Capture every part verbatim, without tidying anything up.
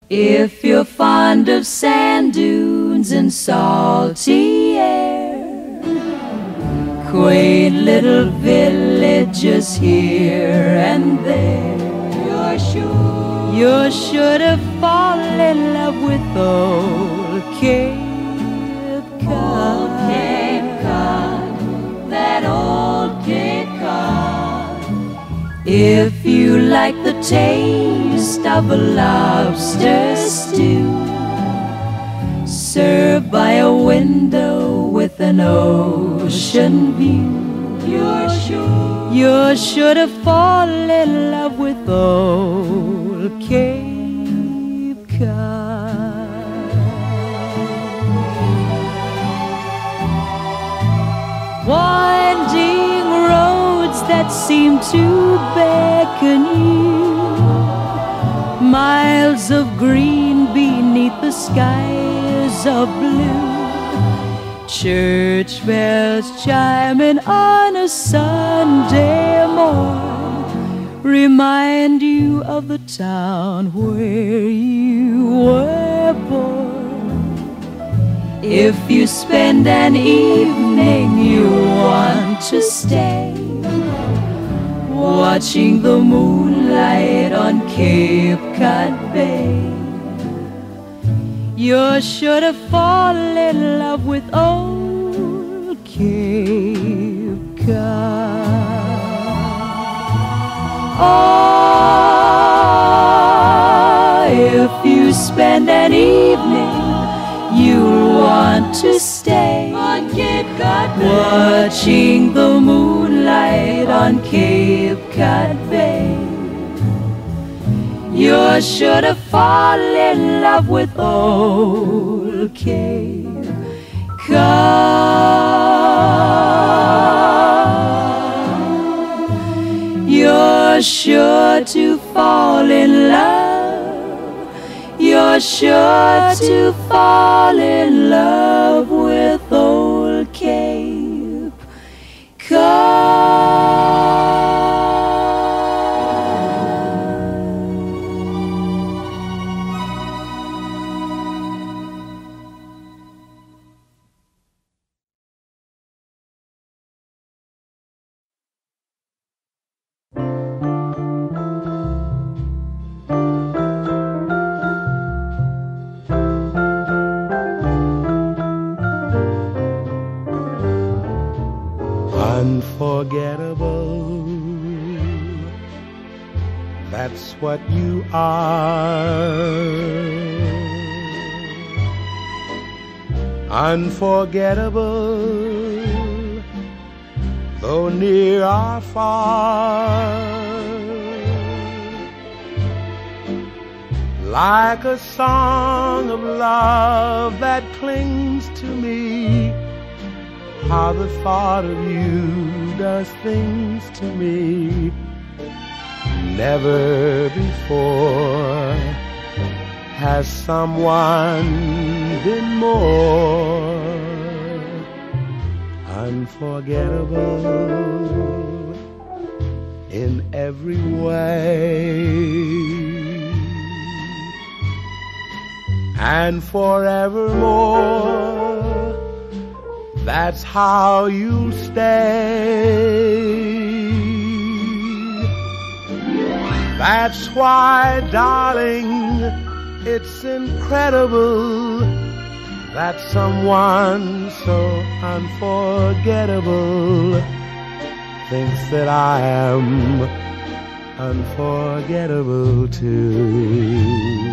If you're fond of sand dunes and salty air, quaint little villages here and there, you're sure, you're sure to fall in love with old Cape Cod. Old Cape Cod, that old Cape Cod. If you like the taste of a lobster stew, served by a window with an ocean view, you're sure, you're sure to fall in love with old Cape Cod. Winding roads that seem to beckon you, miles of green beneath the skies of blue, church bells chiming on a Sunday morn remind you of the town where you were born. If you spend an evening you want to stay, watching the moonlight on Cape Cod Bay, you're sure to fall in love with old Cape Cod. Oh, if you spend an evening you'll want to stay on Cape Cod Bay, watching the moonlight on Cape Cod Bay, you're sure to fall in love with old Cape Cod. You're sure to fall in love, you're sure to fall in love with old Cape Cod. Unforgettable, that's what you are. Unforgettable, though near or far. Like a song of love that clings to me, how the thought of you does things to me. Never before has someone been more unforgettable in every way. And forevermore, that's how you'll stay. That's why, darling, it's incredible that someone so unforgettable thinks that I am unforgettable too.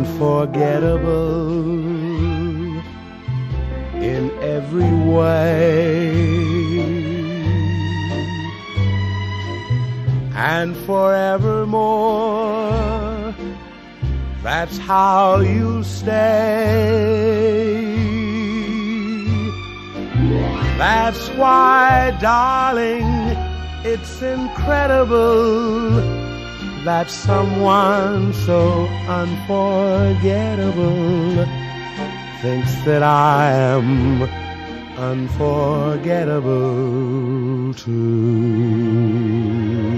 unforgettable in every way, and forevermore, that's how you'll stay. That's why, darling, it's incredible that someone so unforgettable thinks that I am unforgettable too.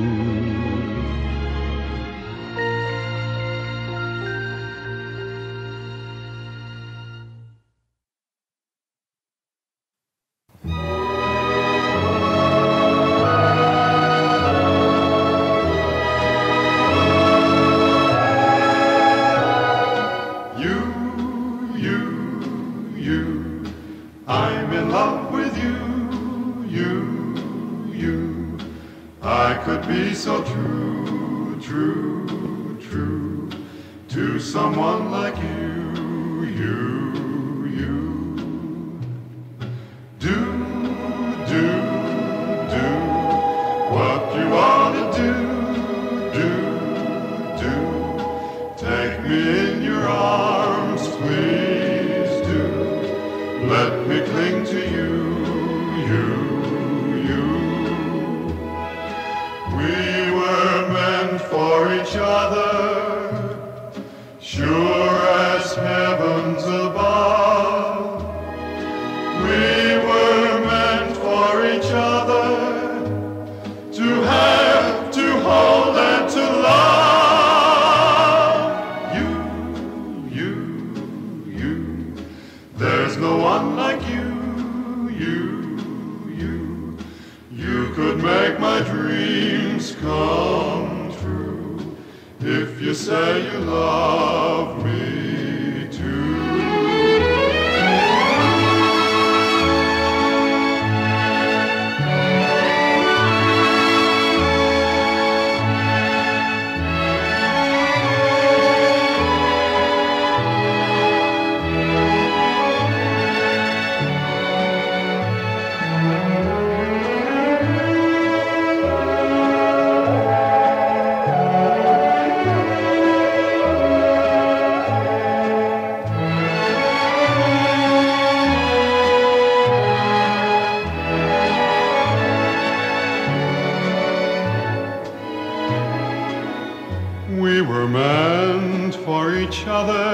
So true, true, true to someone like you, you, you. Do, do, do what you want to do, do, do. Take me in your arms, please do. Let me cling to you, you. For each other, sure as heavens above. We were meant for each other, to have, to hold, and to love. You, you, you, there's no one like you, you, you. You could make my dreams come if you say you love me too. We were meant for each other,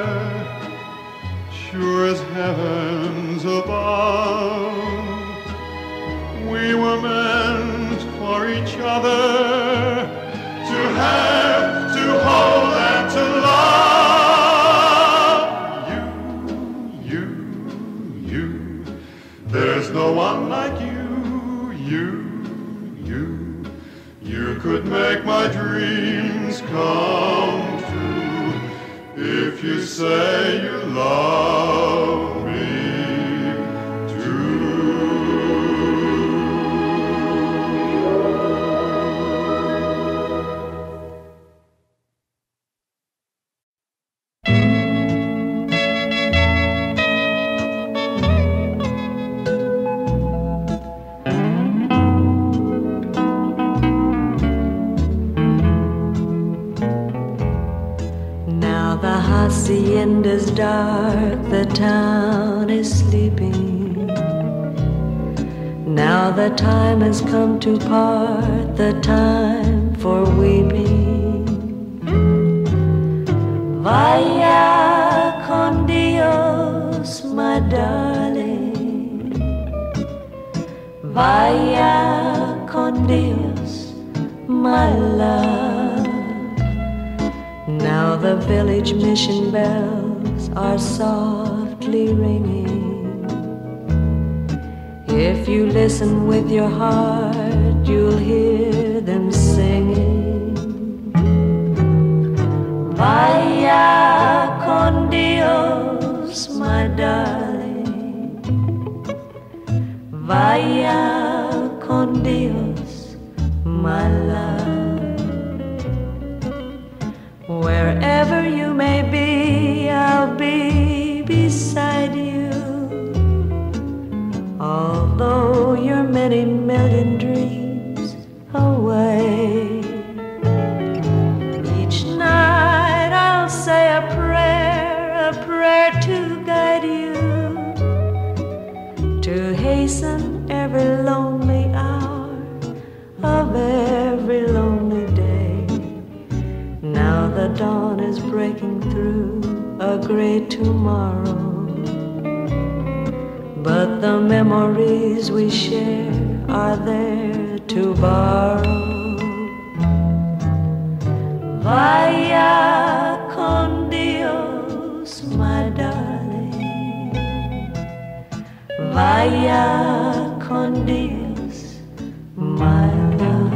sure as heavens above. We were meant for each other, to have, to hold, and to love. You, you, you, there's no one like you, you, you. You could make my dreams come true if you say you love me too. Hacienda's dark, the town is sleeping. Now the time has come to part, the time for weeping. Vaya con Dios, my darling. Vaya con Dios, my love. Now the village mission bells are softly ringing. If you listen with your heart, you'll hear them singing. Vaya con Dios, my darling. Vaya con Dios, my love. When Wherever you may be, I'll be beside you. Although you're many million dreams away, each night I'll say a prayer, a prayer to guide you, to hasten every lonely hour of every lonely day. Now the dawn is breaking through a great tomorrow, but the memories we share are there to borrow. Vaya con Dios, my darling. Vaya con Dios, my love.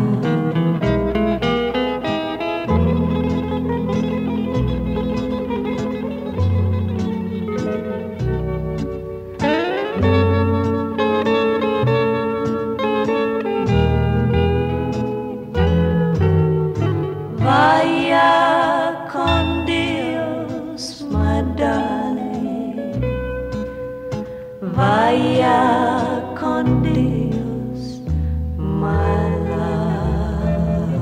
Vaya con Dios, my darling. Vaya con Dios, my love.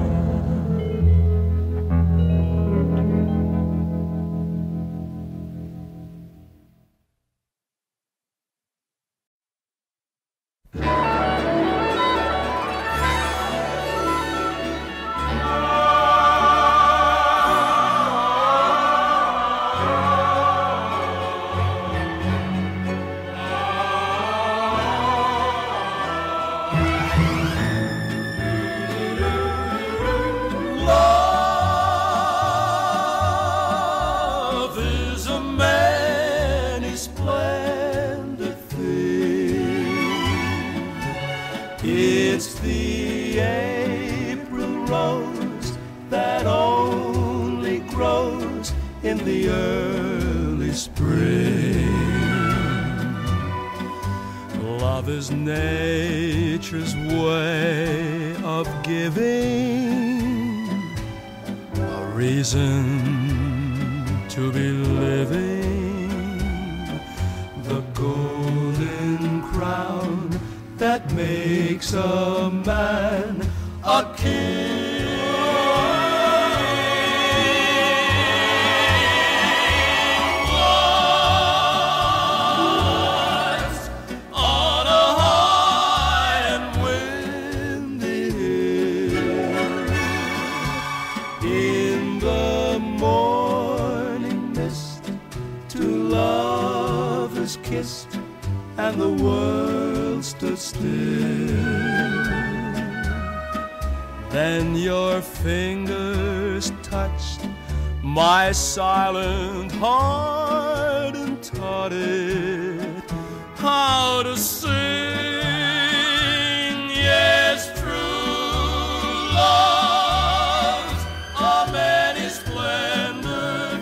It's the April rose that only grows in the early spring. Love is nature's way of giving a reason to be living, the golden crown that makes a man a king. Lies on a high and windy hill, in the morning mist, two lovers kissed, and the world stood still. Then your fingers touched my silent heart and taught it how to sing. Yes, true love's a many splendid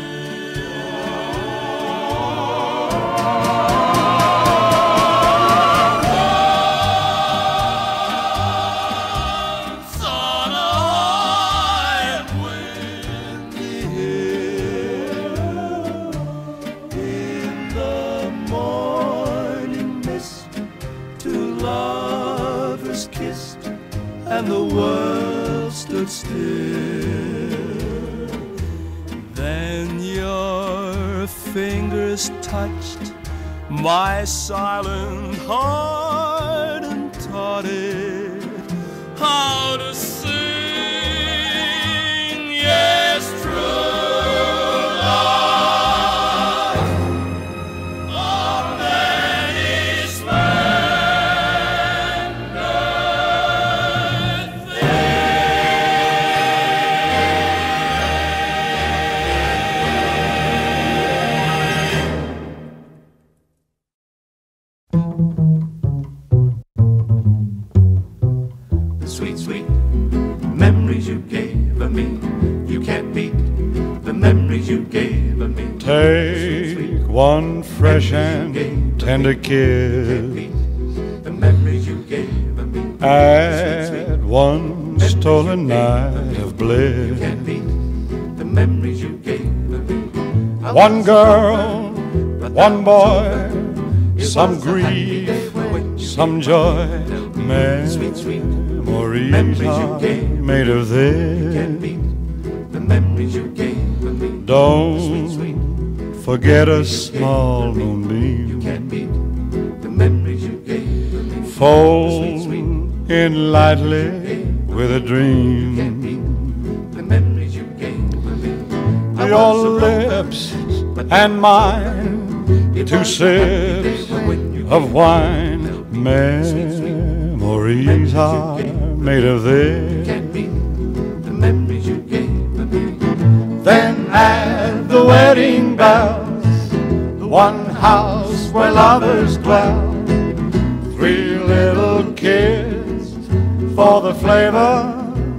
and the world stood still. Then your fingers touched my silent heart and taught it how to sing. Yes, true love, a many sweet, sweet memories you gave me. You can't beat the memories you gave me. Take sweet, sweet one fresh and tender kiss. The memories you gave me. Add one stolen night of bliss. You can't beat the memories you gave me. One girl, one boy, some grief, some joy. Memories are made of this. The memories you gave me. Don't forget a small moonbeam. The memories you gave me. Fold in lightly with a dream. The memories you gave me. Your lips and mine, two sips of wine. Memories are made of this. The memories you gave me. Then at the wedding bells, the one house where lovers dwell, three little kids for the flavor.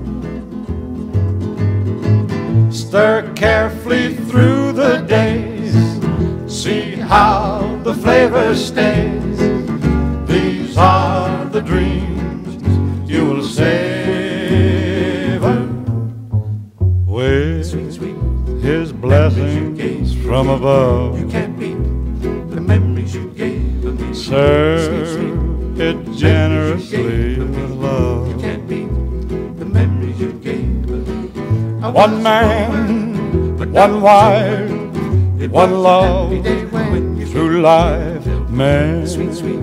Stir carefully through the days, see how the flavor stays. These are the dreams you will savor with His blessings from above. You can't beat the memories you gave me. Serve it generously with love. You can't beat the memories you gave me. One man, one wife, one love, through life. Memories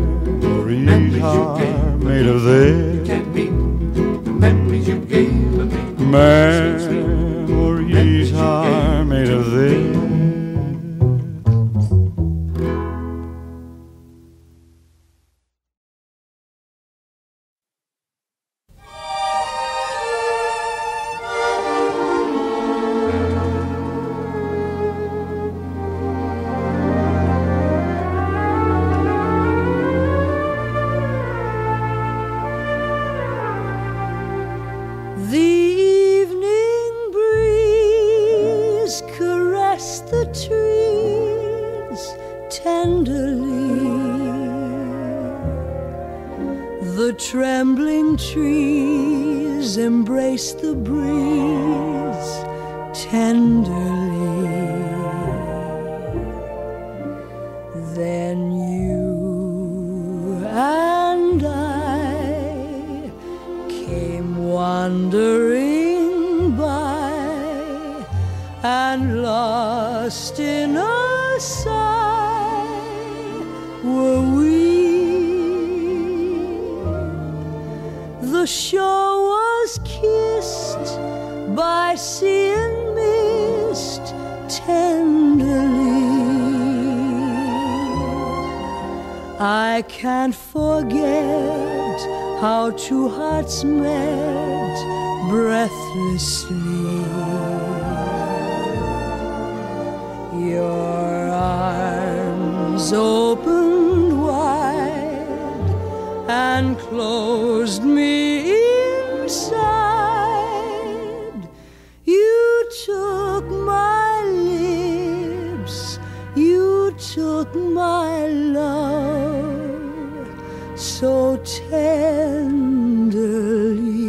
are made of this. Can't beat the memories you gave me. Memories are made of this. Trembling trees embrace the breeze tenderly. Then you and I came wandering by, and lost in a sigh were we. The shore was kissed by sea and mist tenderly. I can't forget how two hearts met breathlessly. Your arms opened wide and closed me inside. You took my lips, you took my love so tenderly.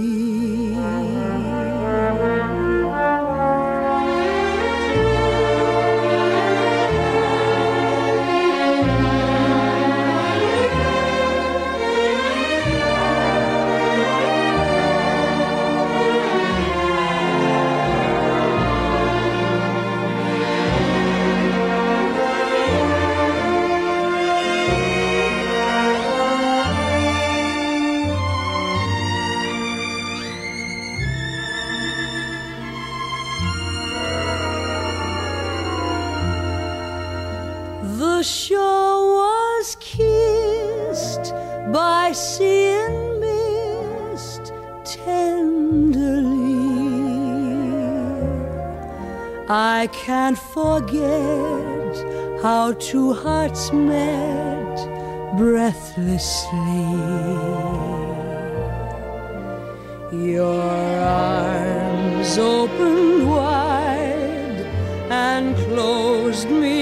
The shore was kissed by sea and mist tenderly. I can't forget how two hearts met breathlessly. Your arms opened wide and closed me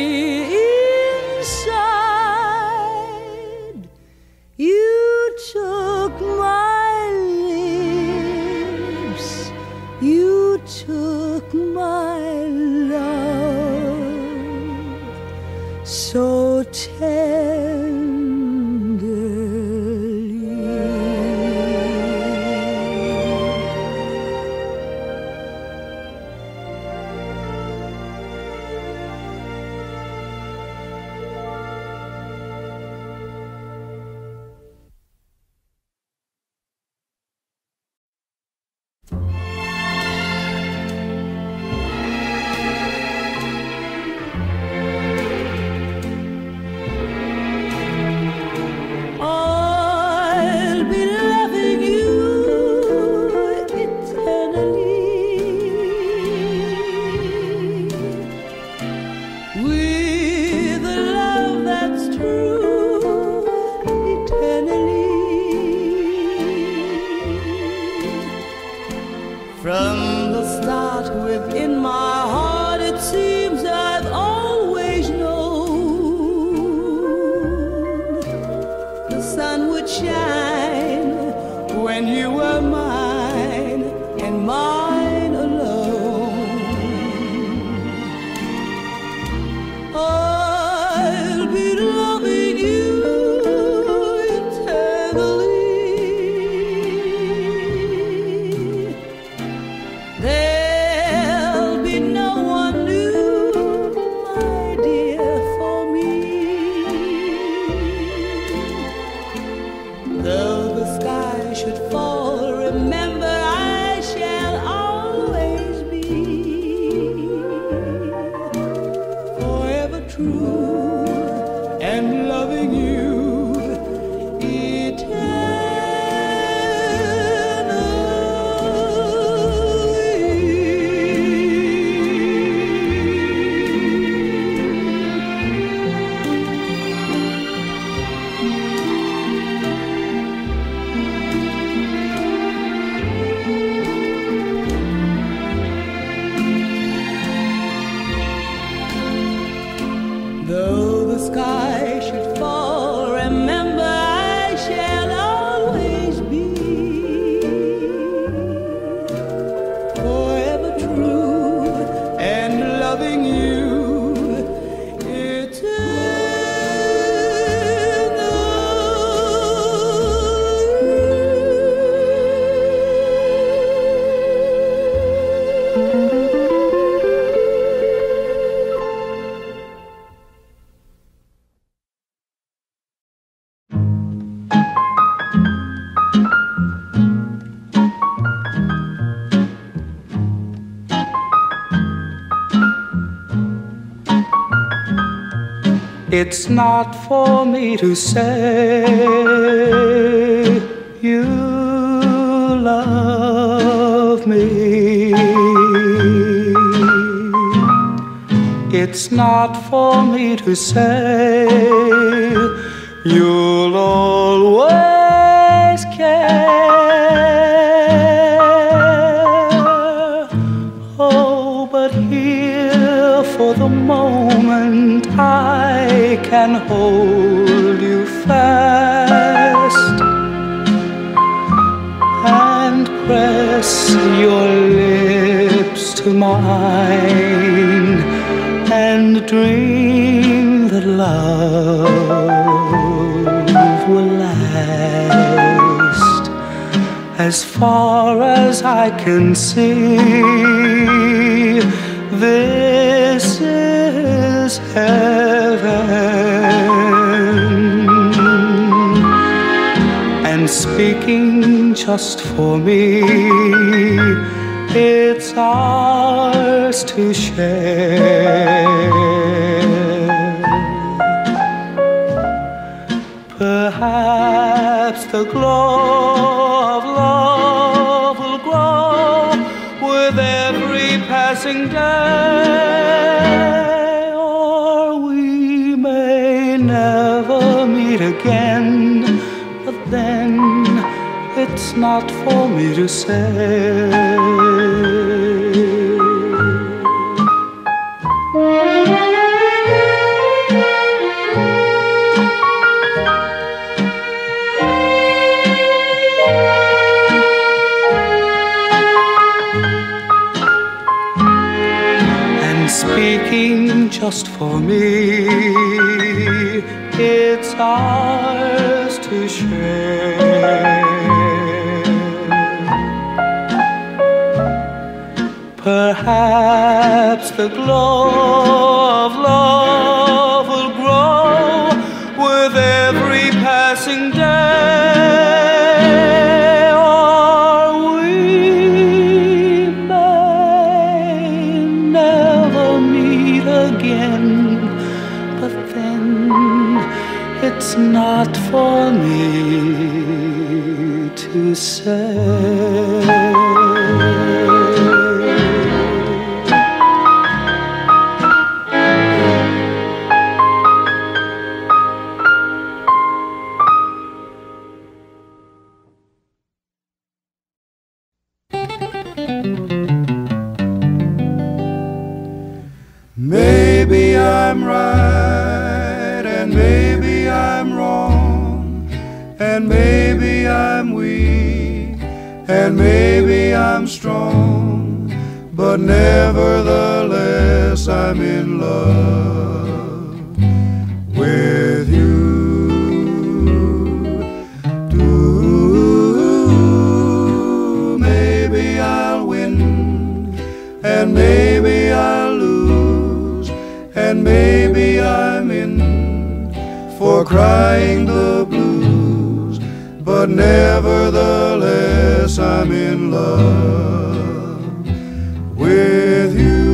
inside. You took my lips, you took my It's not for me to say you love me. It's not for me to say you'll always care. Oh, but here for the moment I can hold you fast and press your lips to mine and dream that love will last as far as I can see. This is heaven, and speaking just for me, it's ours to share. Perhaps the glow of love will grow with every passing day, or we may never meet again, but then it's not for me to say. And speaking just for me, it's ours to share. Perhaps the glow of love will grow with every passing day, or we may never meet again. But then it's not for me to say. Maybe I'm right, and maybe I'm wrong, and maybe I'm weak, and maybe I'm strong, but nevertheless I'm in love with you. Do maybe I'll win, and maybe I'll lose, and maybe I'm in for crying the blues, but nevertheless I'm in love with you.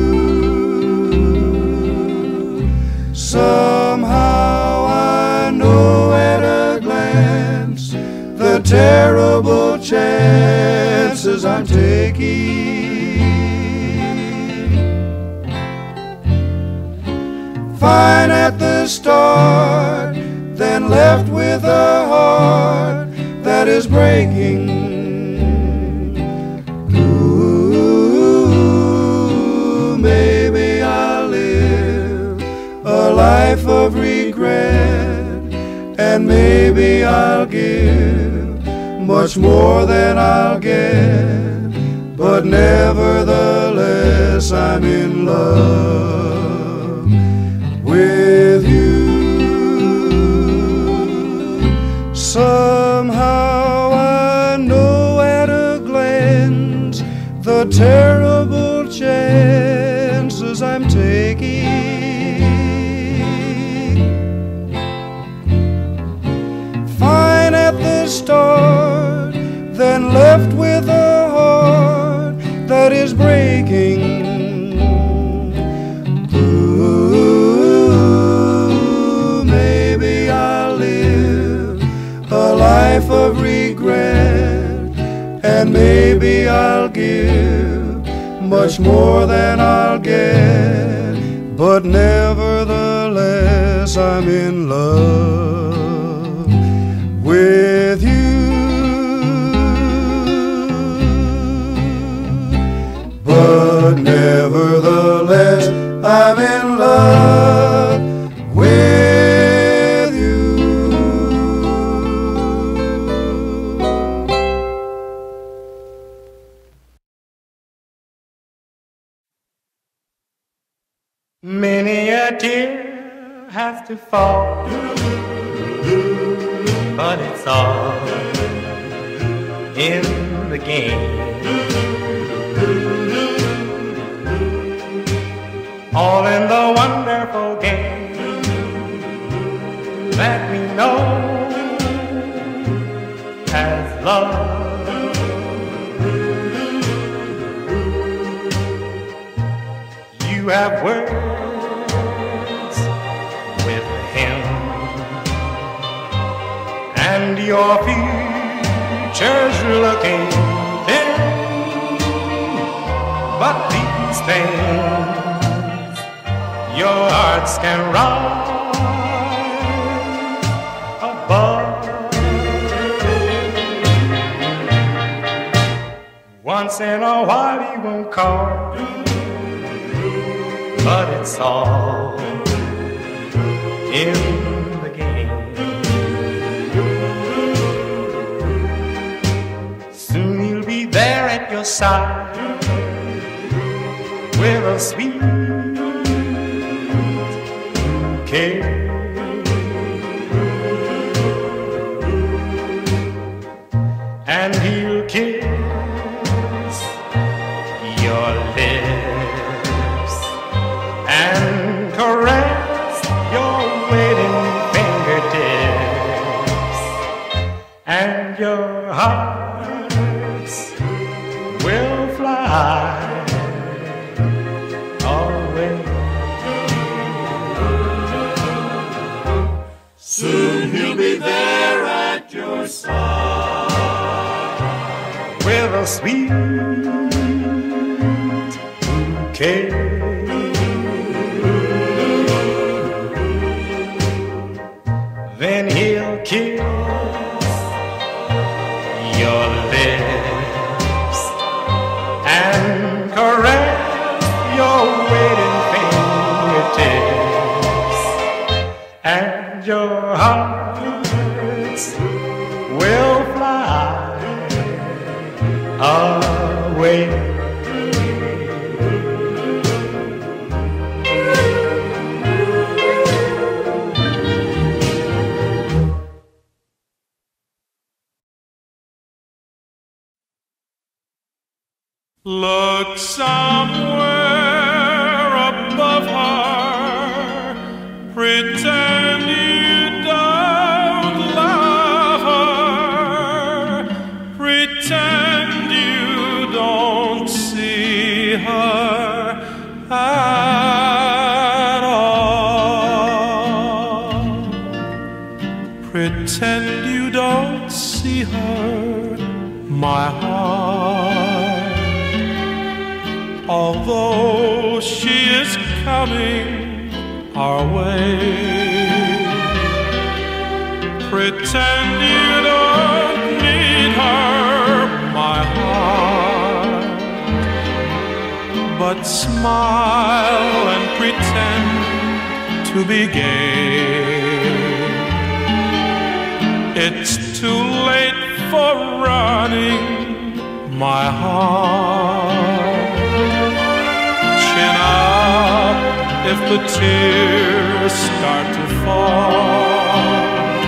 Somehow I know at a glance the terrible chances I'm taking. Fine at the start, then left with a heart that is breaking. Ooh, maybe I'll live a life of regret, and maybe I'll give much more than I'll get, but nevertheless I'm in love with you. Somehow I know at a glance the terrible chances I'm taking. Fine at the start, then left with a heart that is breaking. Life of regret, and maybe I'll give much more than I'll get, but nevertheless I'm in love with you. But nevertheless I'm in love with Many a tear has to fall, but it's all in the game. All in the wonderful game that we know as love. You have words with him, and your future's looking dim. But these things your hearts can rise above. Once in a while he won't call, but it's all in the game. Soon he'll be there at your side with a sweet bouquet. a sweet bouquet. Then he'll kiss your lips and caress your waiting fingertips, and your hearts will fly away. Look somewhere above her, pretend you don't love her, pretend you don't see her at all. Pretend you don't see her, my heart. Although she is coming our way, pretend you don't need her, my heart, but smile and pretend to be gay. It's too late for running, my heart. Chin up if the tears start to fall.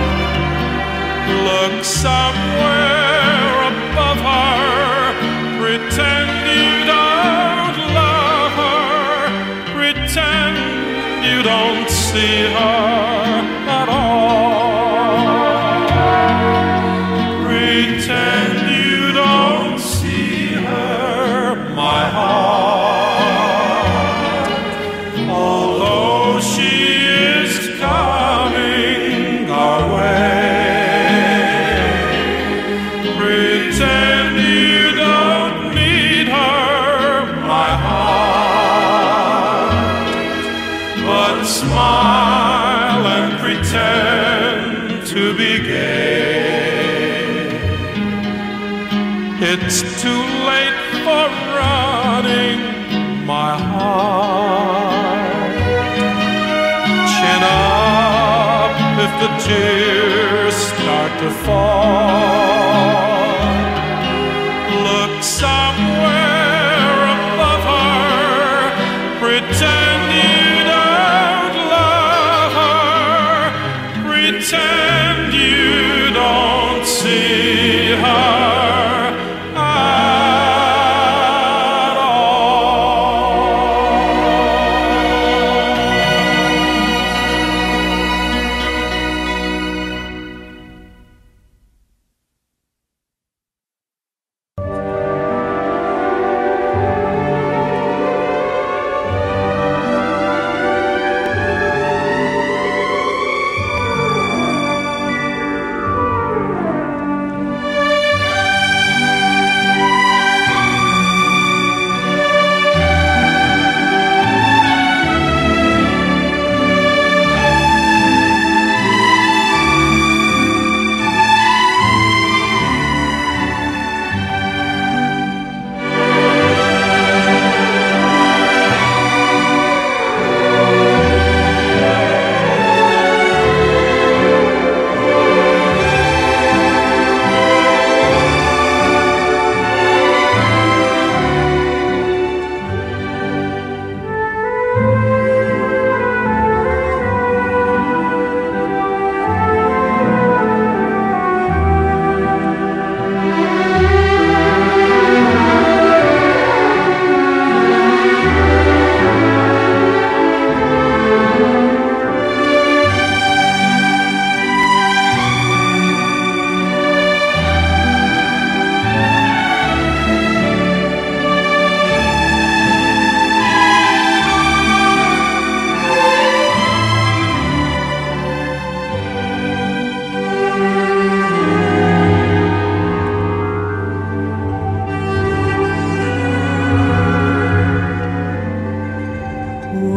Look somewhere above her, pretend you don't love her, pretend you don't see her at all. Pretend you don't see her, my heart. Smile and pretend to be gay. It's too late for running, my heart. Chin up if the tears start to fall. Look somewhere above her, pretend you pretend you don't see her at all.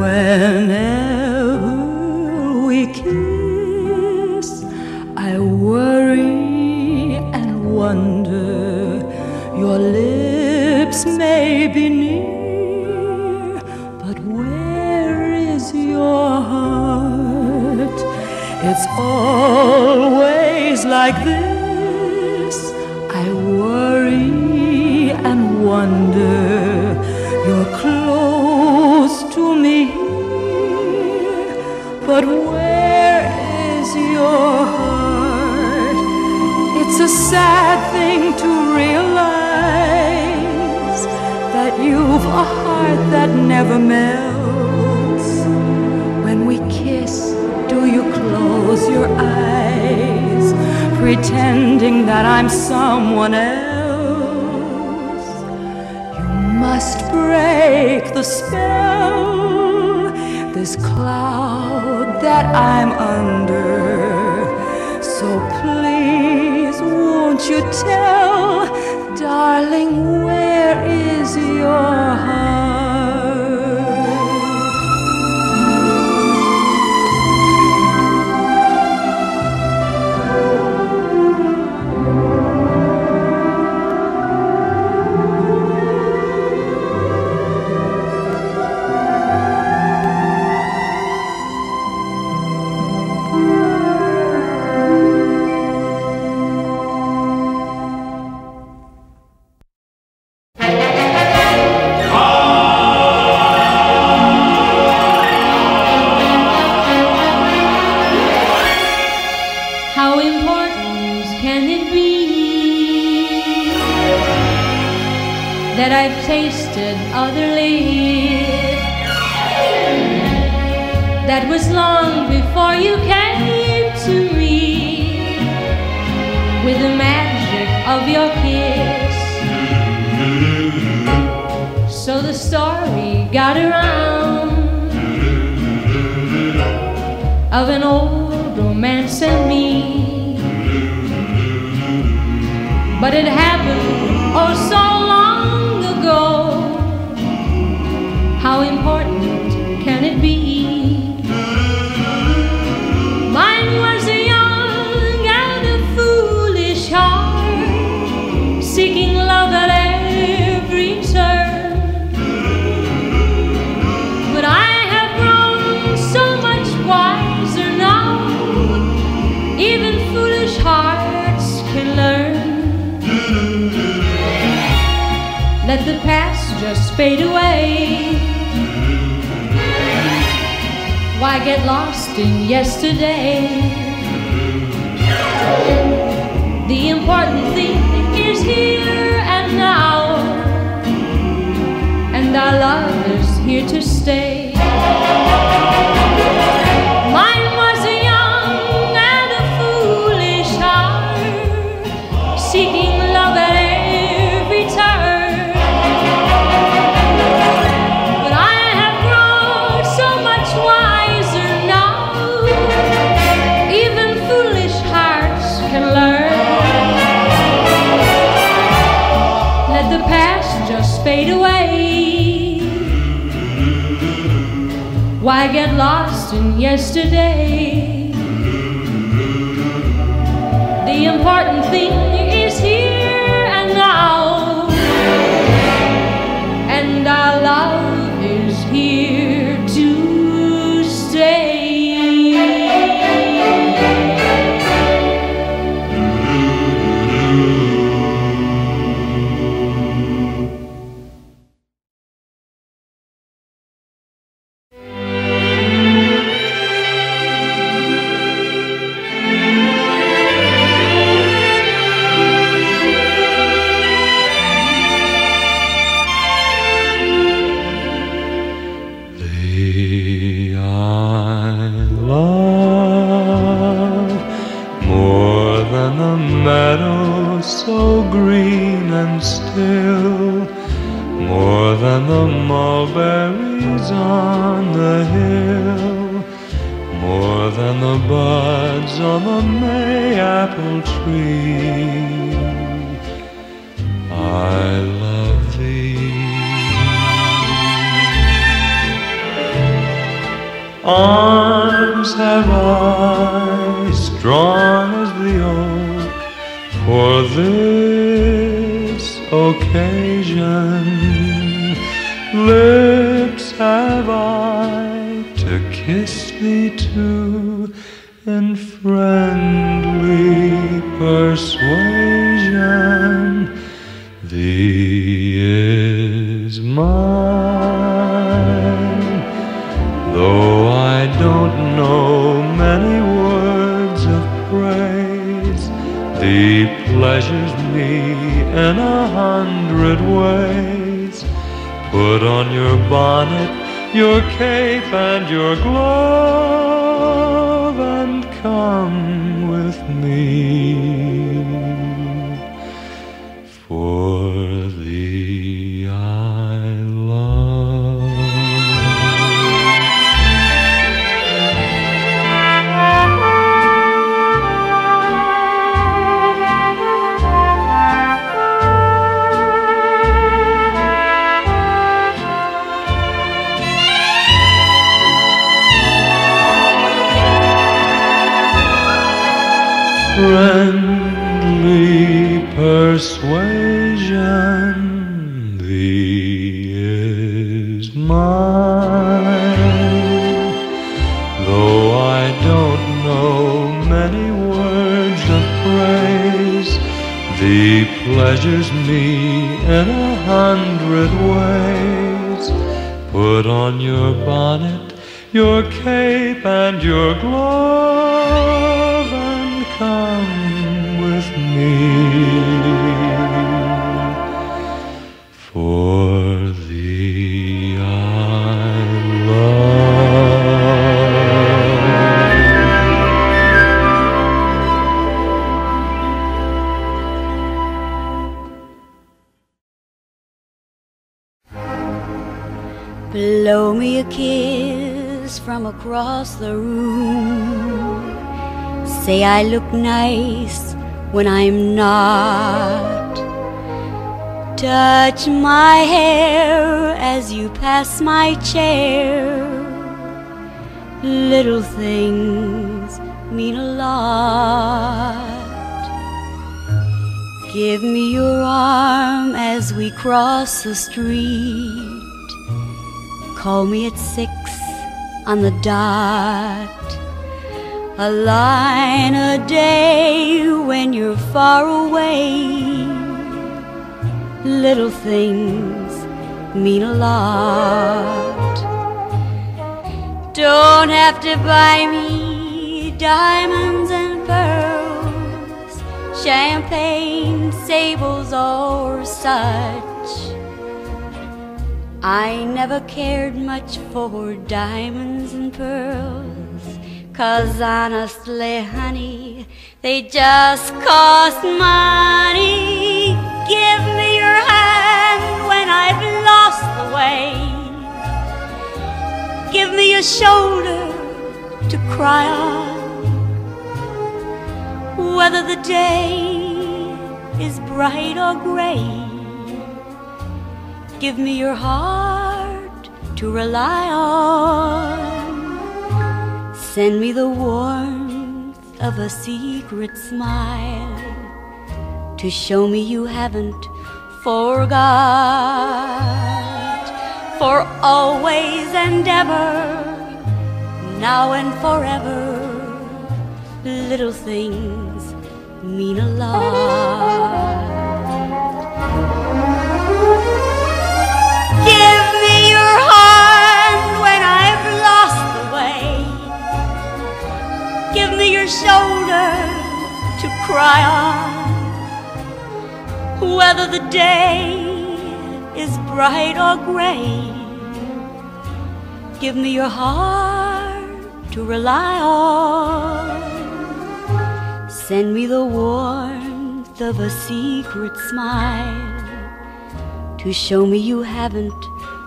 Whenever we kiss, I worry and wonder. Your lips may be near, but where is your heart? It's always like this. I worry and wonder. You're close to me here, but where is your heart? It's a sad thing to realize that you've a heart that never melts. When we kiss, do you close your eyes, pretending that I'm someone else? You must break the spell, this cloud that I'm under. So please, won't you tell, darling, where is your heart? That I've tasted otherly, that was long before you came to me, with the magic of your kiss. So the story got around of an old romance and me, but it happened oh so long ago. How important can it be? Mine was a young and a foolish heart, seeking love at every turn. But I have grown so much wiser now, even foolish hearts can learn. Let the past just fade away. Why get lost in yesterday? The important thing is here and now, and our love is here to stay. Mine was a young and a foolish heart, seeking love at every turn. But I have grown so much wiser now, even foolish hearts can learn. Let the past just fade away. Why get lost in yesterday? The important thing is here and now, and our love is here to stay. So green and still, more than the mulberries on the hill, more than the buds on the May-apple tree. I love thee. Arms have I strong as the oak for this occasion. Lips have I to kiss thee too, in friendly persuasion. Thee is mine, though I don't know many words of praise. Thee pleasures me in a hundred ways. Put on your bonnet, your cape, and your glove, and come with me. For thee I love. Friendly persuasion, thee is mine, though I don't know many words of praise. Thee pleasures me in a hundred ways. Put on your bonnet, your cape, and your glove, and come with me. For thee I Blow me a kiss from across the room. Say I look nice when I'm not. Touch my hair as you pass my chair. Little things mean a lot. Give me your arm as we cross the street. Call me at six on the dot. A line a day when you're far away. Little things mean a lot. Don't have to buy me diamonds and pearls, champagne, sables, or such. I never cared much for diamonds and pearls, 'cause honestly, honey, they just cost money. Give me your hand when I've lost the way. Give me a shoulder to cry on, whether the day is bright or gray. Give me your heart to rely on. Send me the warmth of a secret smile to show me you haven't forgot. For always and ever, now and forever, little things mean a lot. Give me your hand when I've lost the way. Give me your shoulder to cry on, whether the day is bright or gray. Give me your heart to rely on. Send me the warmth of a secret smile to show me you haven't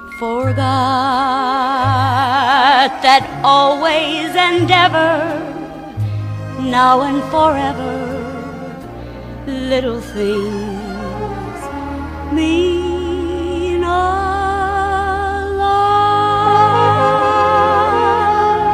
forgot. That always and ever, now and forever, little things mean a lot.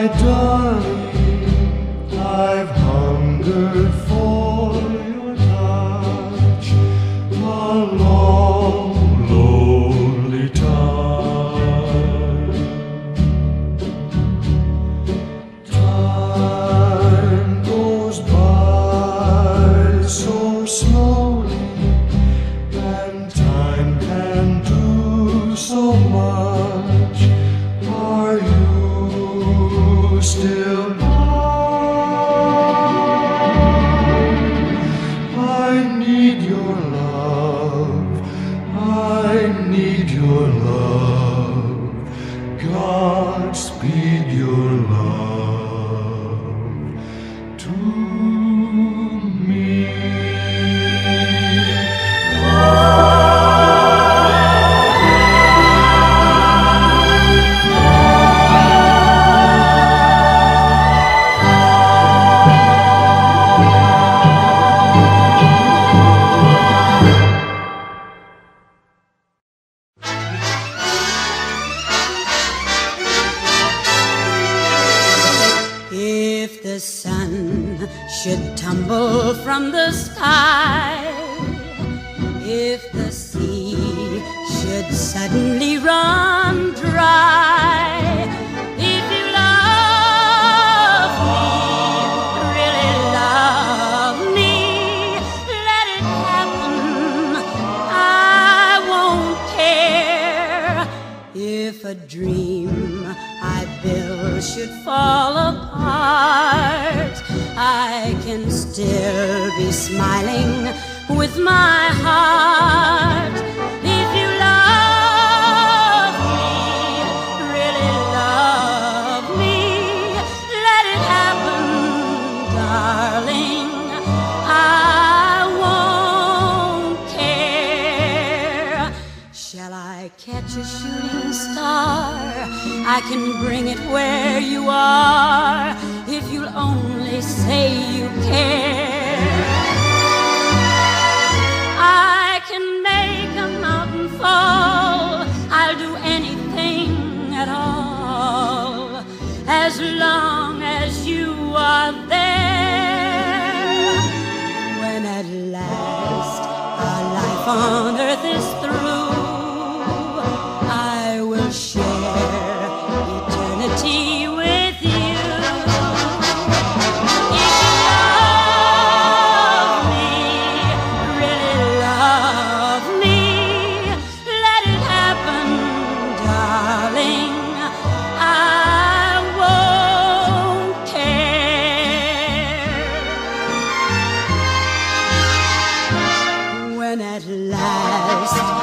My darling, I've hungered for your touch a long, lonely time. Time goes by so slowly, and time can do so much. Are you still mine? I need your love, I need your love. Godspeed your love to me. If the sun should tumble from the sky, if the sea should suddenly run dry, if you love me, really love me, let it happen, I won't care. If a dream I build should fall apart, I can still be smiling with my heart. If you love me, really love me, let it happen, darling, I won't care. Shall I catch a shooting star? I can bring it where you are, if you'll only say you care. I can make a mountain fall, I'll do anything at all, as long as you are there. When at last our life on earth is through, I will share eternity with you. If you love me, really love me, let it happen, darling, I won't care. When at last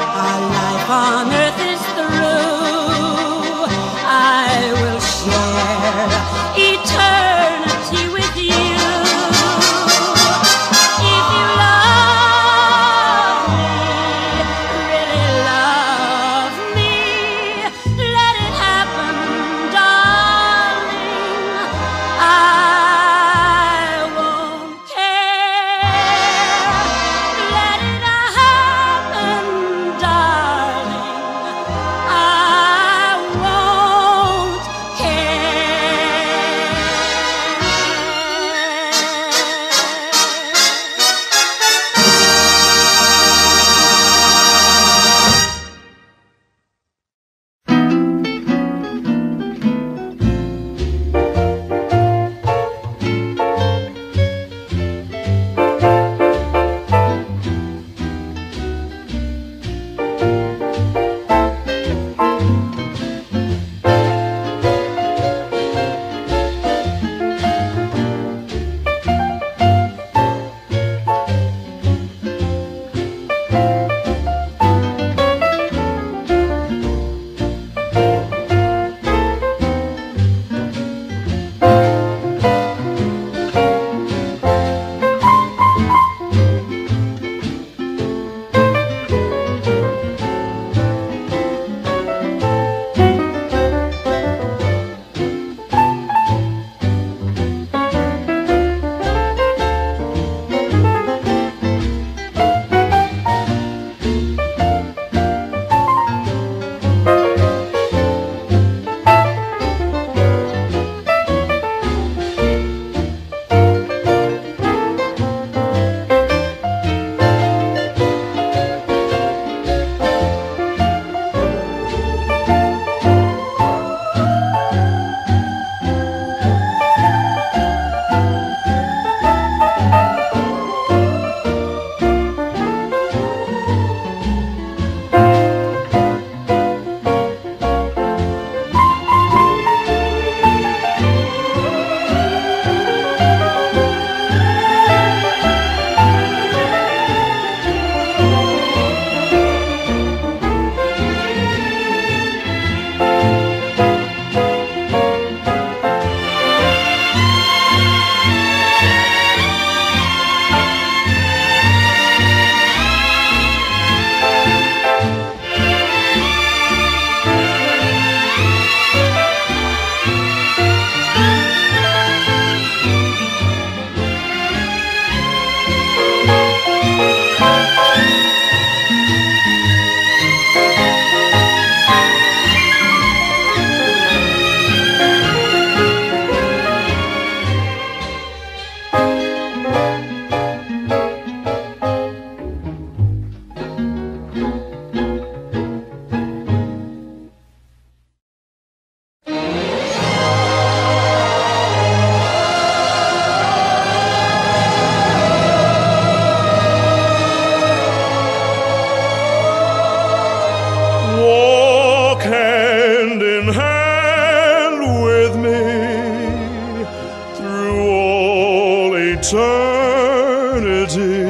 eternity.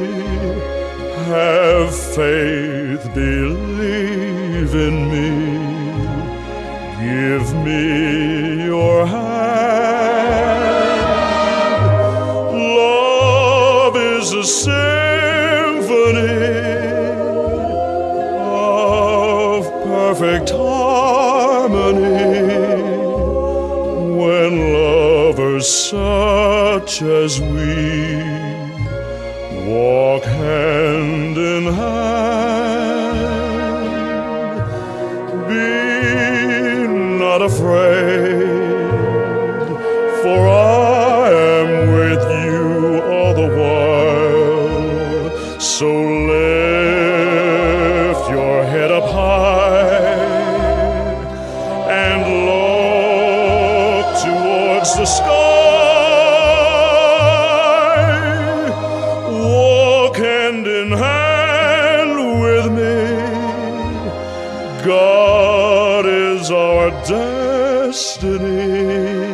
Have faith, believe in me. Give me your hand. Love is a symphony of perfect harmony. When lovers such as we walk hand in hand, be not afraid, for I am with you all the while. So lift your head up high and look towards the sky. Walk hand in hand with me. God is our destiny.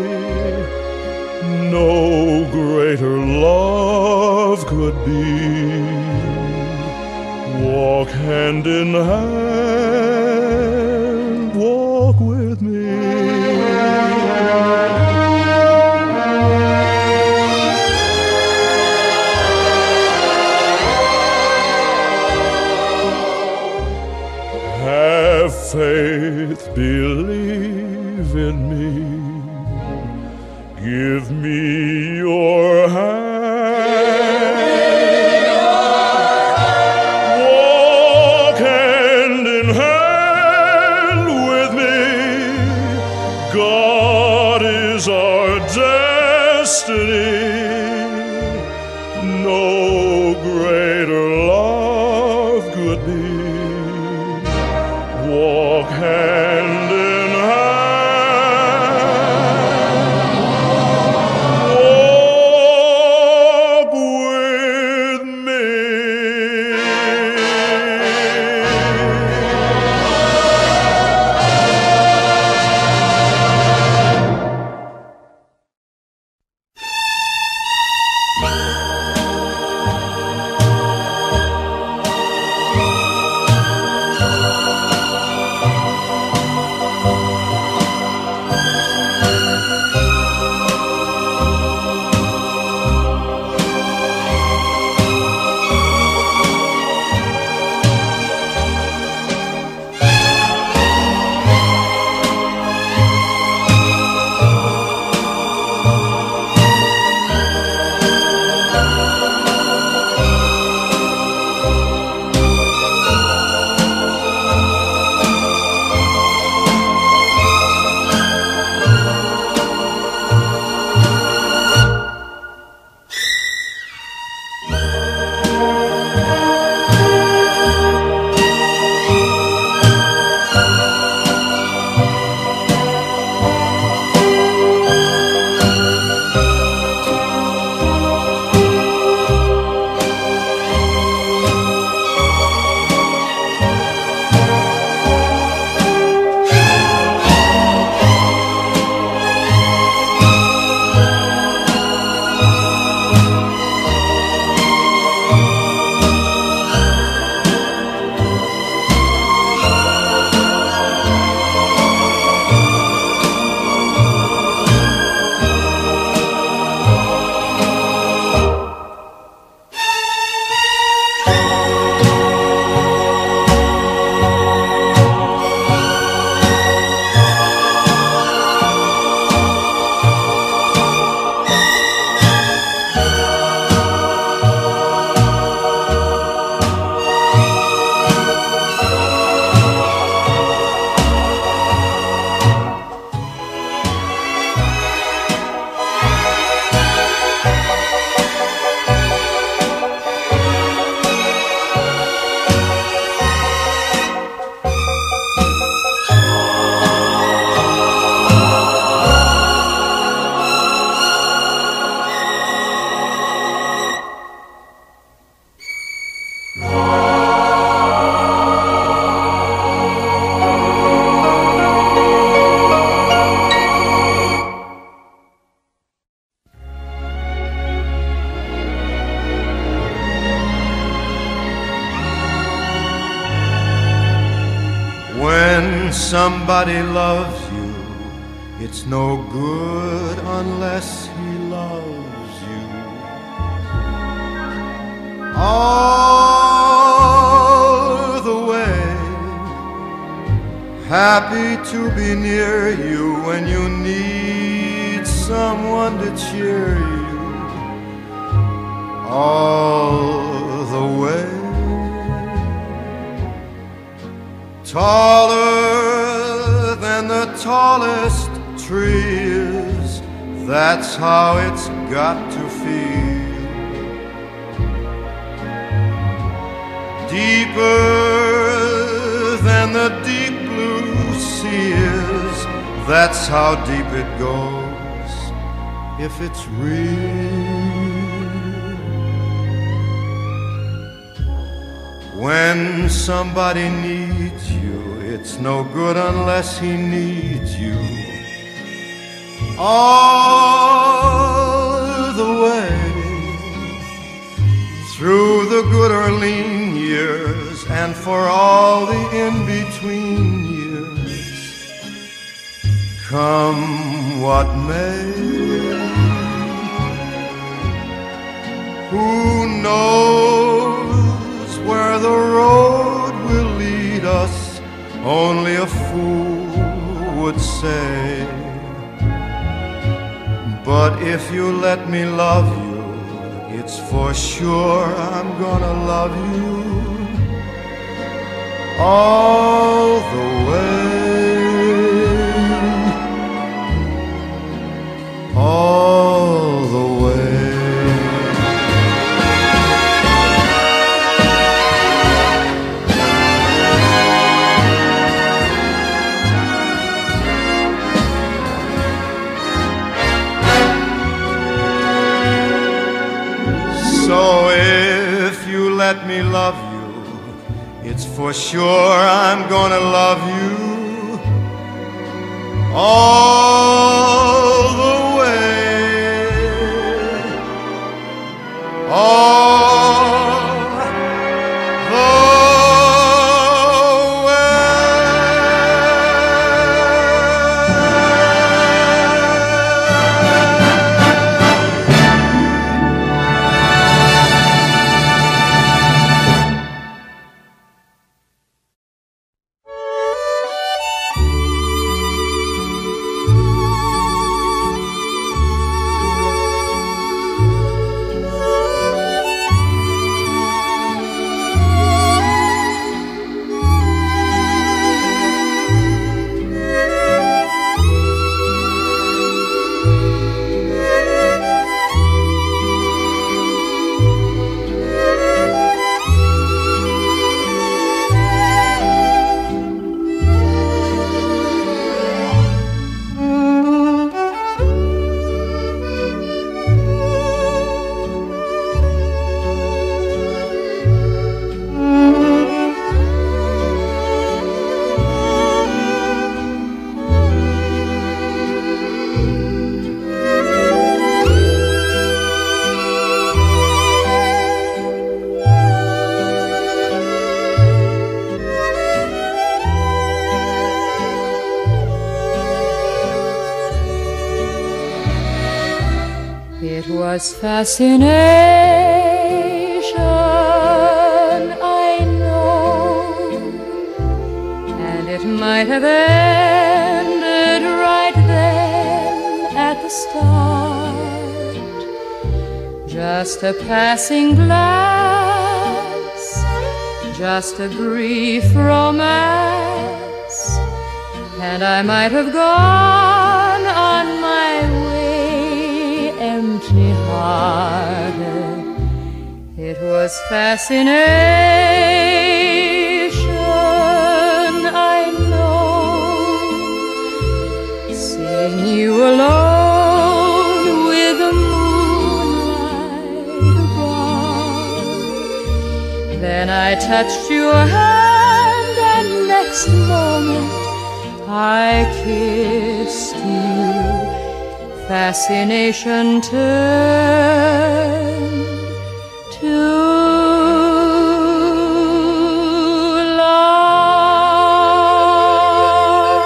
No greater love could be. Walk hand in hand, walk with me. Have faith, believe in me. Give me your hand. Walk hand in hand with me. God is our destiny. No greater love could be. Walk hand in hand, walk with me. somebody loves you, it's no good unless he loves you. All the way, happy to be near you when you need someone to cheer you. All the way, taller than the tallest tree is, that's how it's got to feel. Deeper than the deep blue sea is, that's how deep it goes if it's real. When somebody needs you, it's no good unless he needs you. All the way, through the good or lean years, and for all the in-between years, come what may. Who knows where the road will lead us? Only a fool would say. But if you let me love you, it's for sure I'm gonna love you all the way, all the way. So if you let me love you, it's for sure I'm gonna love you all the way, all the way. It was fascination, I know, and it might have ended right then at the start. Just a passing glance, just a brief romance, and I might have gone on my way empty-hearted. It was fascination, I know, seeing you alone with the moonlight above. Then I touched your hand, and next moment I kissed you. Fascination turned to love.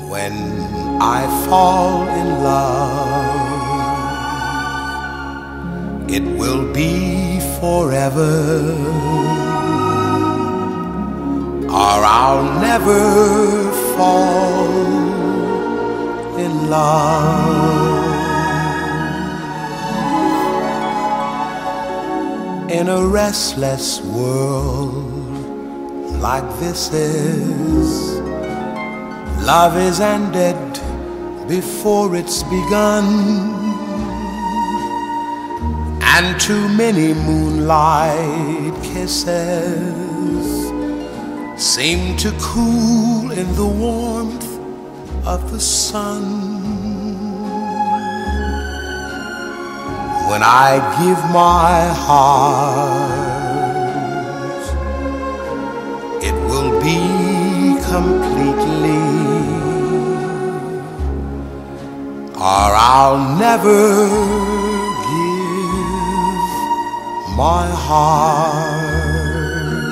when I fall in love, it will be forever, or I'll never fall in love. In a restless world like this is, love is ended before it's begun, and too many moonlight kisses seem to cool in the warmth of the sun. When I give my heart, it will be completely, or I'll never give my heart.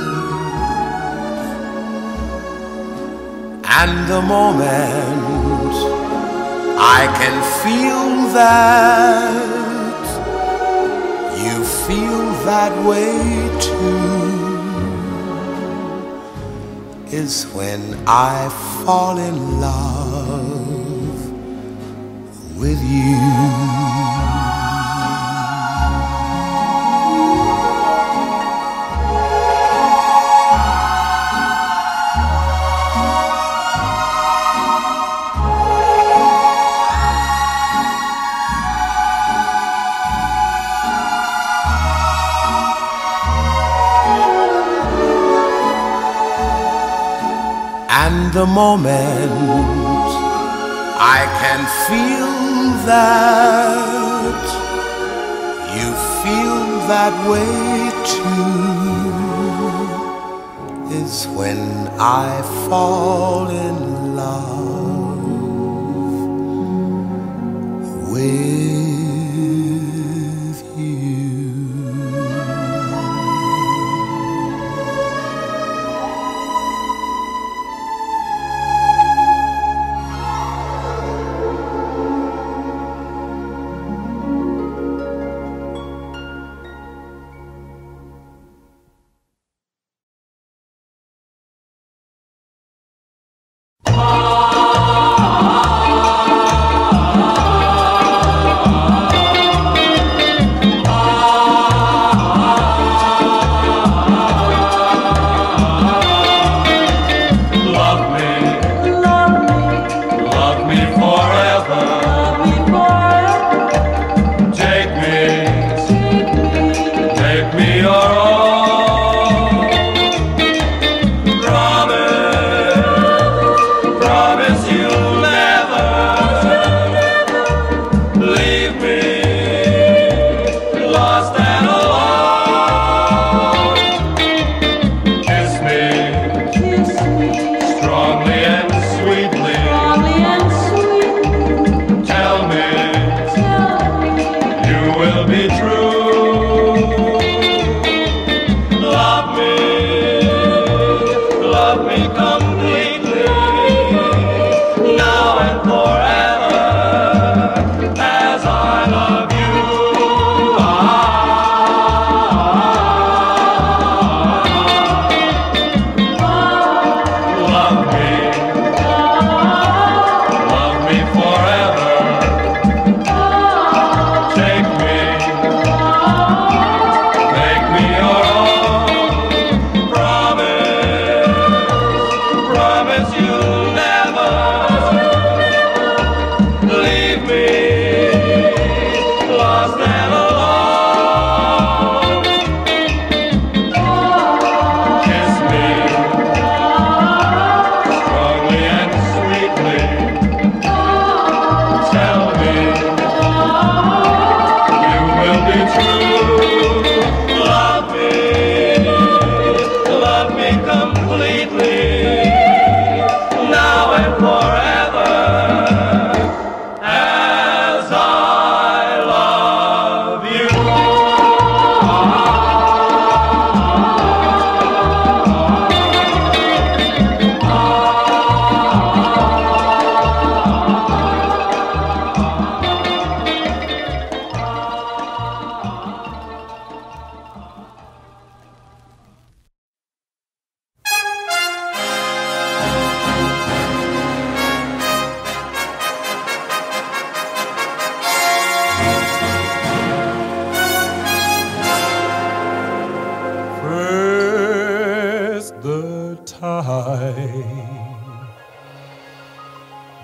And the moment I can feel that you feel that way too is when I fall in love with you. And the moment I can feel that you feel that way too is when I fall in love with you.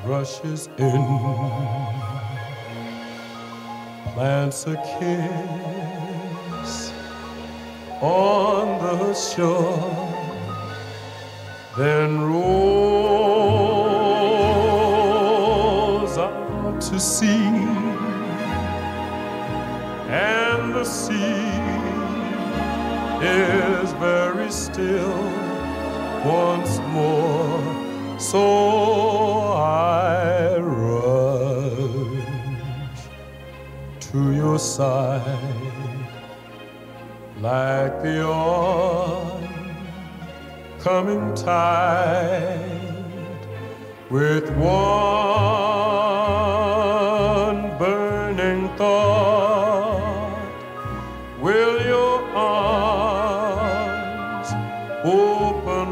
rushes in, plants a kiss on the shore, then rolls out to sea, and the sea is very still once more. So I rush to your side like the oncoming tide, with one burning thought: will your arms open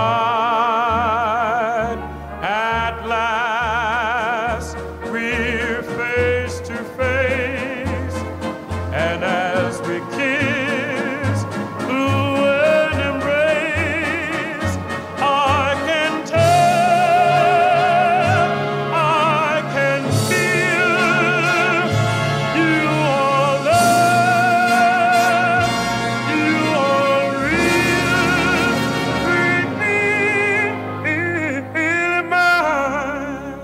wide? At last we're face to face, and as we kiss through an embrace, I can tell, I can feel you are love, you are real, bring me in mine.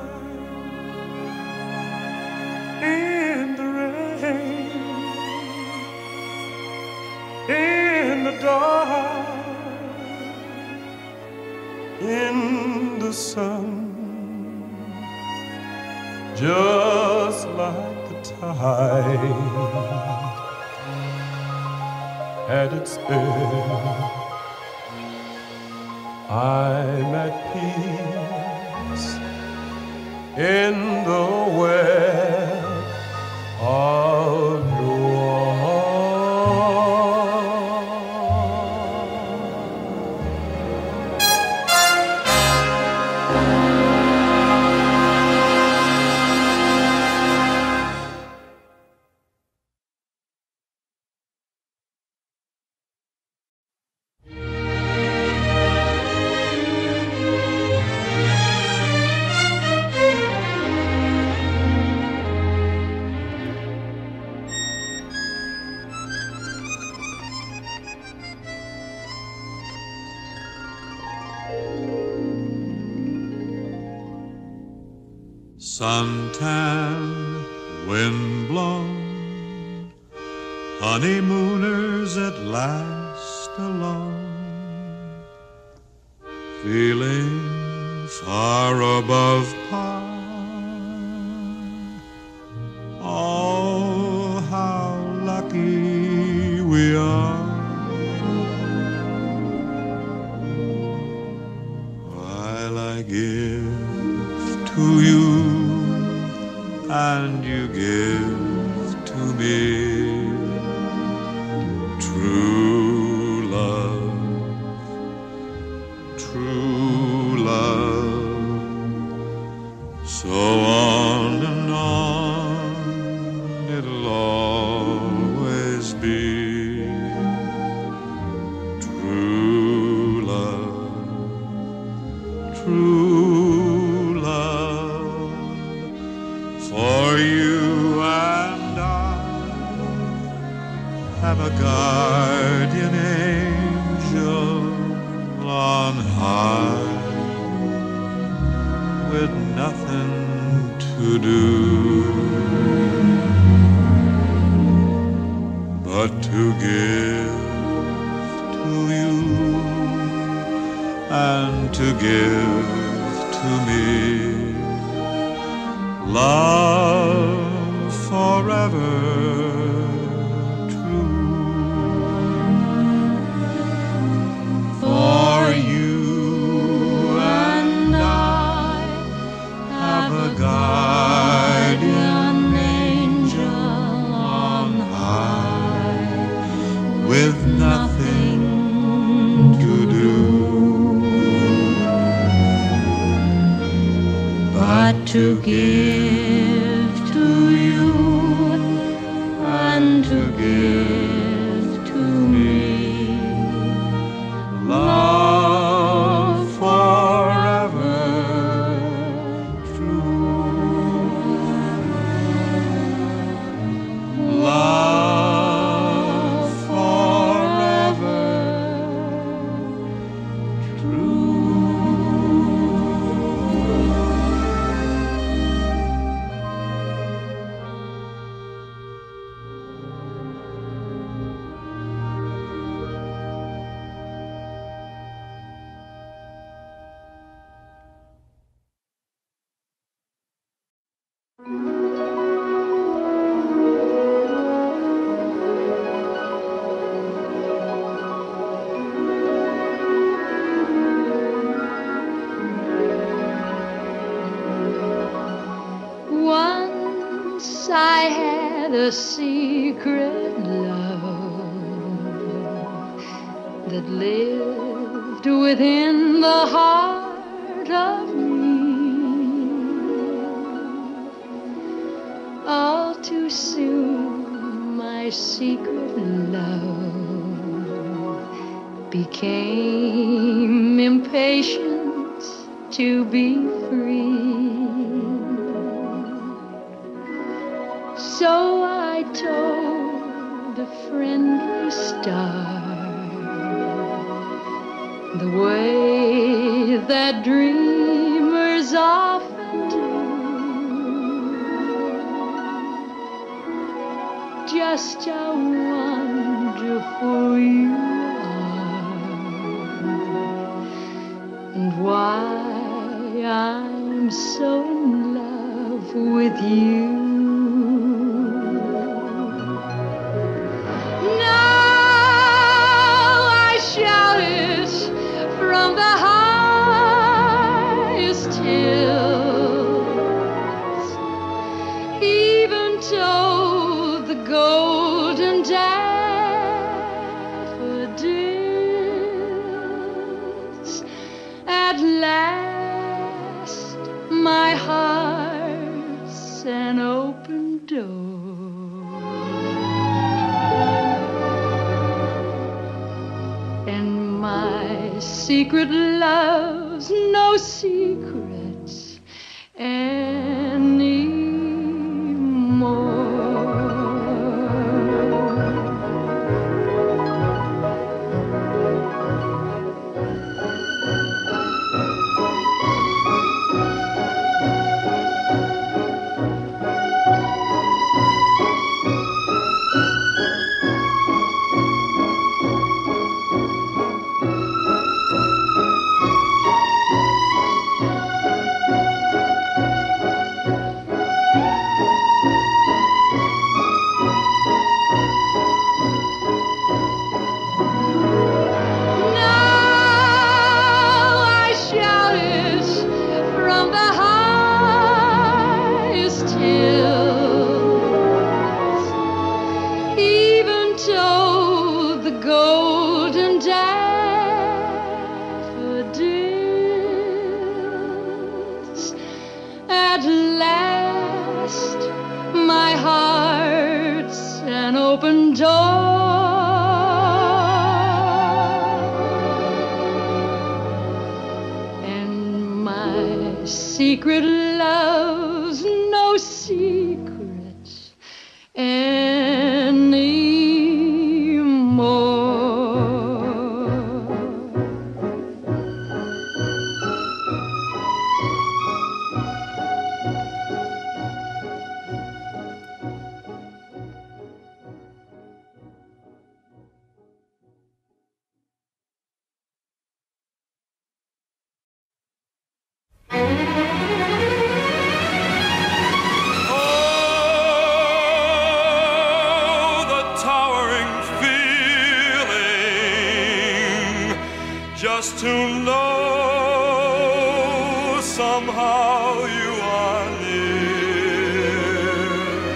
In the rain, in the dark, in the sun, just like the tide at its ebb, I'm at peace in the web of your suntan, wind-blown, honeymooners at last alone, feeling far above par. Oh, how lucky we are. While I give to you and you give to me true love, true love. So on and on it'll always be true love, true love. For you and I have a guardian angel on high, with nothing to do but to give to you and to give to me love forever true. For you and I have a guardian angel on high, with nothing to do but to give to you and to give to me love forever true. the secret love that lived within the heart of me. All too soon my secret love became impatient to be free. So I told a friendly star the way that dreamers often do. Just how wonderful you are, and why I'm so in love with you. Secret love's no secrets anymore. Secret love's no secrets anymore. Just to know somehow you are near.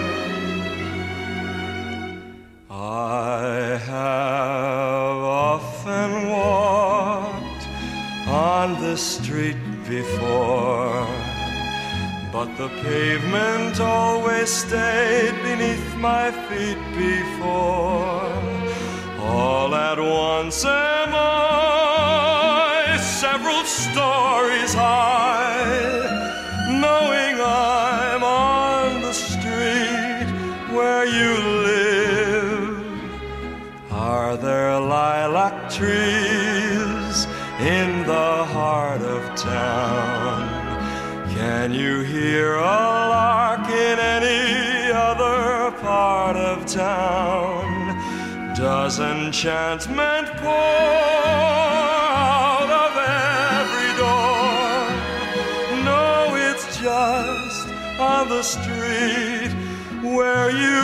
I have often walked on this street before, but the pavement always stayed beneath my feet before. All at once am I several stories high, knowing I'm on the street where you live. Are there lilac trees in the heart of town? Can you hear a lark in any other part of town? Does enchantment pour out of every door? No, it's just on the street where you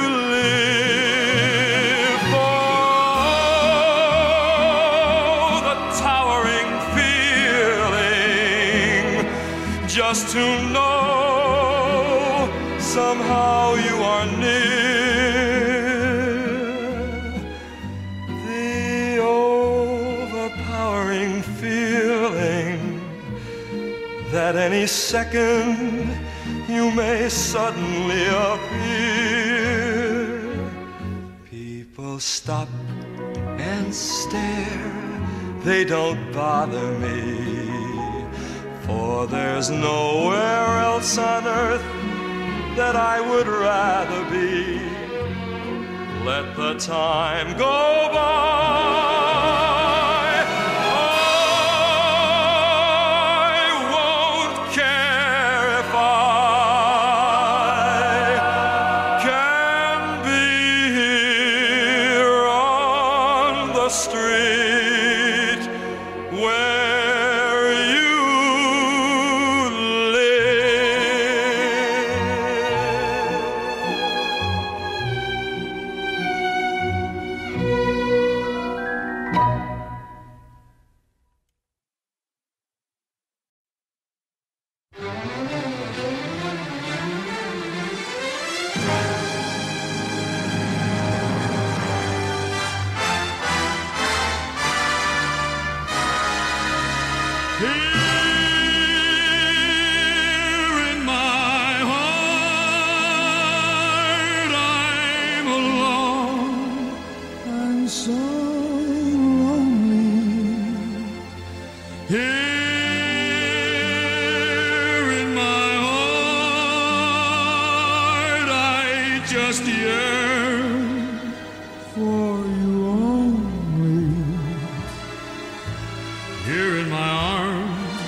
live. Oh, the towering feeling, just to know somehow you are near. At any second you may suddenly appear. People stop and stare, they don't bother me, for there's nowhere else on earth that I would rather be. Let the time go by. Just yearn for you only. Here in my arms,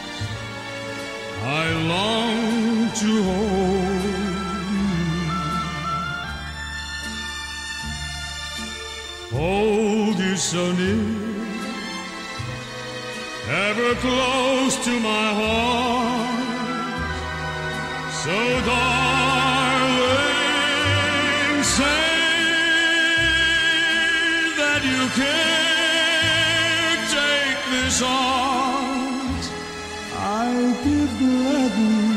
I long to hold you, hold you so near, ever close to my heart, so darling, say that you can't take this arms I give gladly.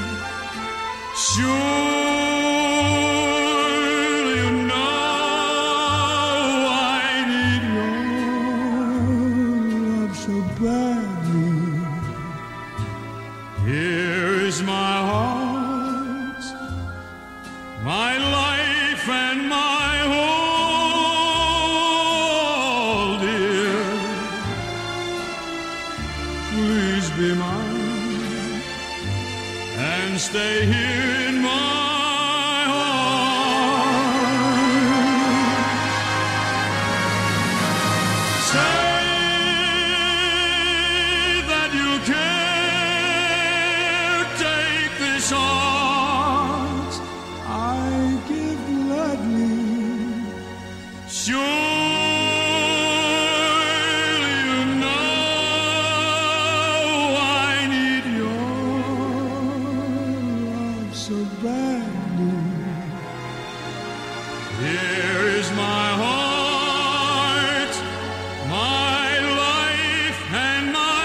Sure you know I need your love so badly. Here is my heart, my life and my whole, dear. Please be mine and stay here in my heart. Say that you can't take this heart I give gladly. Sure you know I need your love so badly. Here is my heart, my life and my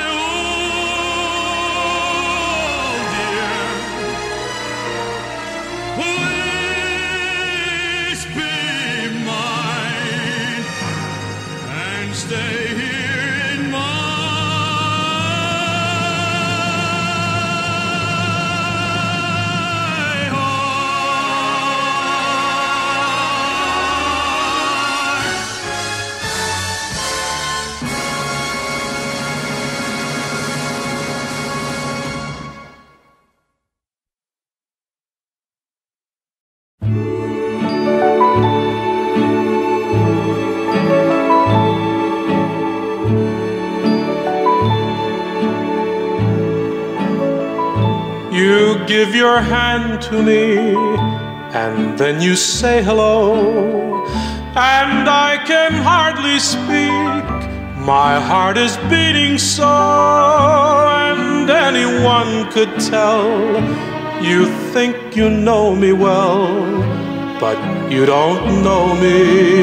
all, dear. Please be mine and stay here in my heart. You give your hand to me, and then you say hello, and I can hardly speak. My heart is beating so, and anyone could tell. You think you know me well, but you don't know me.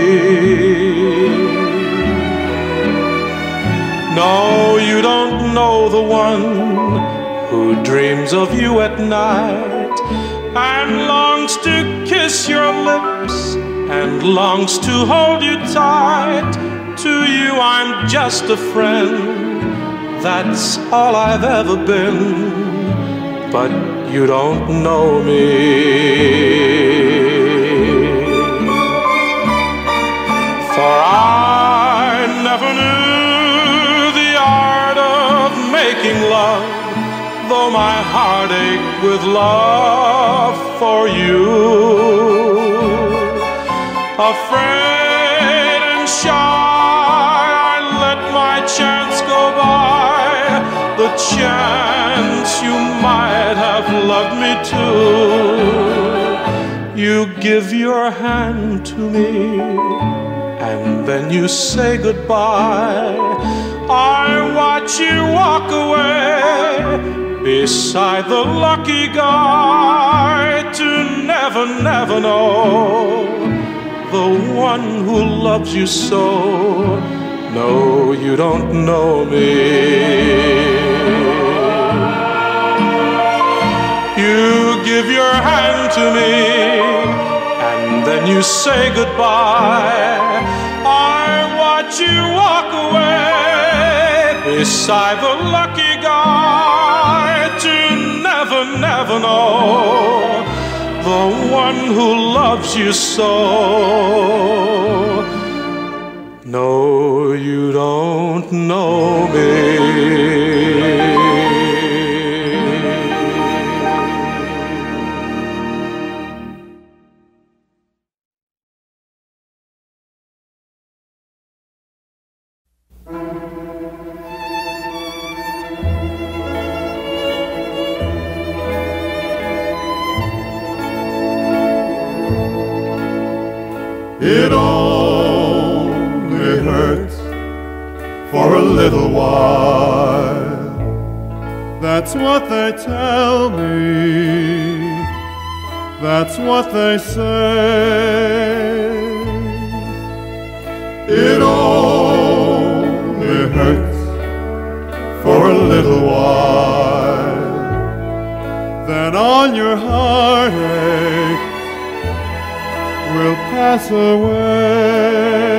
No, you don't know the one who dreams of you at night and longs to kiss your lips and longs to hold you tight. To you I'm just a friend, that's all I've ever been, but you don't know me. For I never knew the art of making love, though my heart ached with love for you. Afraid and shy, I let my chance go by, the chance you might have loved me too. You give your hand to me, and then you say goodbye. I watch you walk away beside the lucky guy, to never, never know the one who loves you so. No, you don't know me. You give your hand to me, and then you say goodbye. I watch you walk away beside the lucky guy, to never, never know the one who loves you so. No, you don't know me. It only hurts for a little while, that's what they tell me, that's what they say. It only hurts for a little while, then all your heartache will pass away.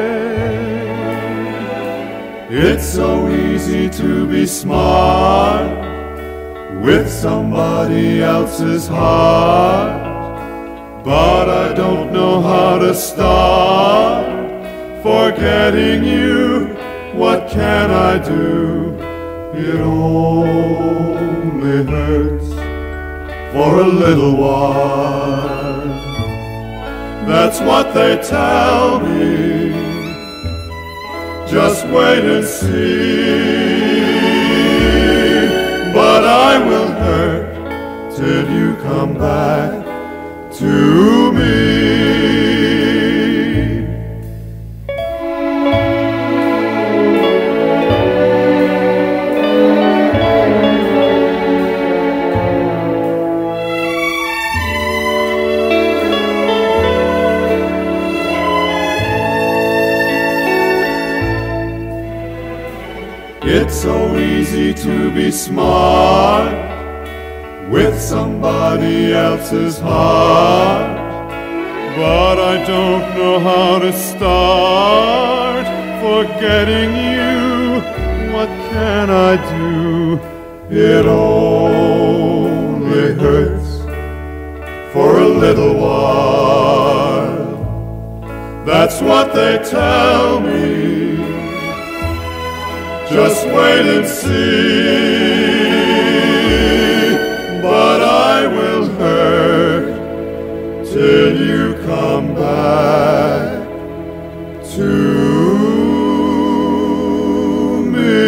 It's so easy to be smart with somebody else's heart, but I don't know how to start forgetting you. What can I do? It only hurts for a little while, that's what they tell me. Just wait and see. But I will hurt till you come back to me. It's so easy to be smart with somebody else's heart, but I don't know how to start forgetting you. What can I do? It only hurts for a little while, that's what they tell me. Just wait and see. But I will hurt till you come back to me.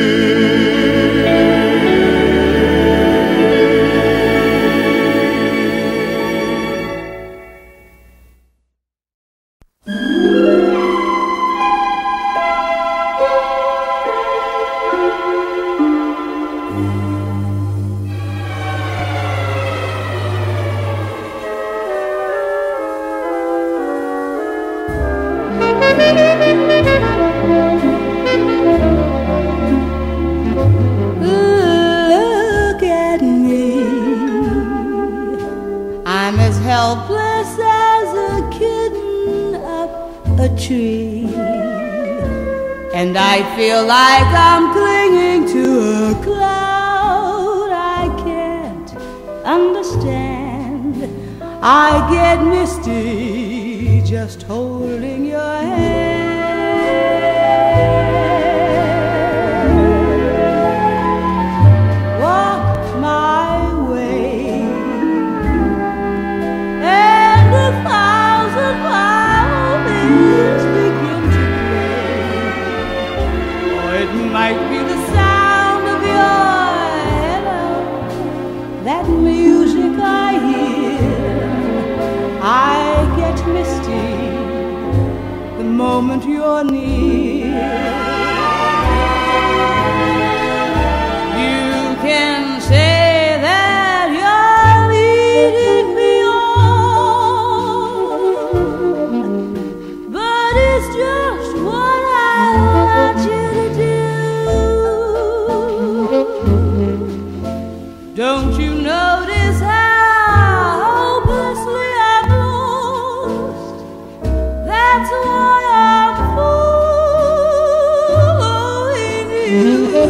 Look at me, I'm as helpless as a kitten up a tree, and I feel like I'm clinging to a cloud I can't understand. I get misty just holding your hand. Walk my way, and a thousand violins begin to play. Or it might be the sound of your hello, that music I hear. I get misty the moment you're near. You can say that you're leading me on, but it's just what I want you to do. Don't you notice how that's why I'm fooling you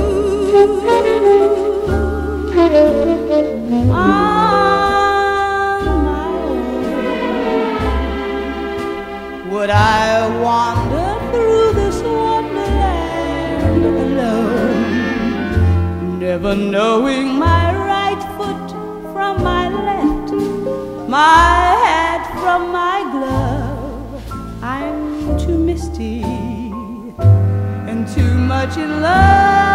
on my own. Would I wander through this wonderland alone, never knowing my right foot from my left, my hat from my glove? I'm too misty and too much in love